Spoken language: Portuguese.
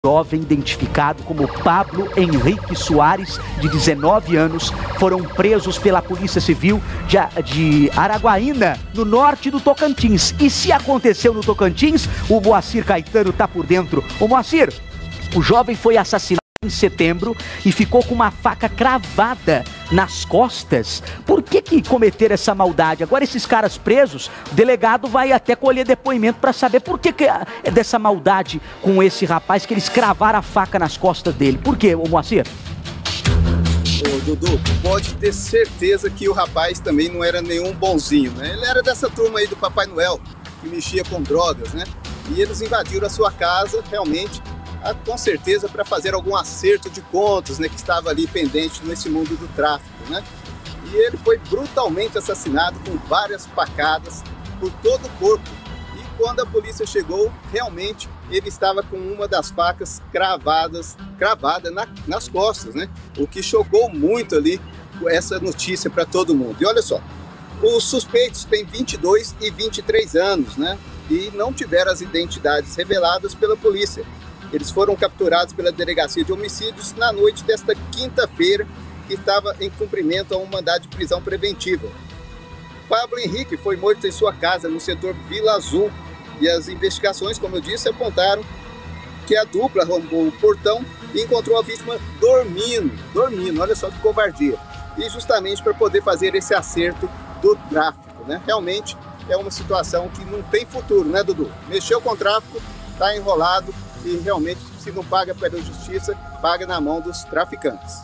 Jovem identificado como Pablo Henrique Soares, de 19 anos, foram presos pela Polícia Civil de Araguaína, no norte do Tocantins. E se aconteceu no Tocantins, o Moacir Caetano está por dentro. Ô Moacir, o jovem foi assassinado em setembro e ficou com uma faca cravada nas costas. Por que cometer essa maldade? Agora esses caras presos, o delegado vai até colher depoimento para saber por que é dessa maldade com esse rapaz, que eles cravaram a faca nas costas dele. Por quê, ô Moacir? Ô, Dudu, pode ter certeza que o rapaz também não era nenhum bonzinho, né? Ele era dessa turma aí do Papai Noel, que mexia com drogas, né? E eles invadiram a sua casa, realmente, com certeza para fazer algum acerto de contas, né, que estava ali pendente nesse mundo do tráfico, né? E ele foi brutalmente assassinado com várias facadas por todo o corpo. E quando a polícia chegou, realmente ele estava com uma das facas cravada nas costas, né? O que chocou muito ali essa notícia para todo mundo. E olha só, os suspeitos têm 22 e 23 anos, né? E não tiveram as identidades reveladas pela polícia. Eles foram capturados pela Delegacia de Homicídios na noite desta quinta-feira, que estava em cumprimento a um mandado de prisão preventiva. Pablo Henrique foi morto em sua casa, no setor Vila Azul, e as investigações, como eu disse, apontaram que a dupla arrombou o portão e encontrou a vítima dormindo, olha só que covardia. E justamente para poder fazer esse acerto do tráfico, né? Realmente é uma situação que não tem futuro, né, Dudu? Mexeu com o tráfico, está enrolado, e realmente, se não paga pela justiça, paga na mão dos traficantes.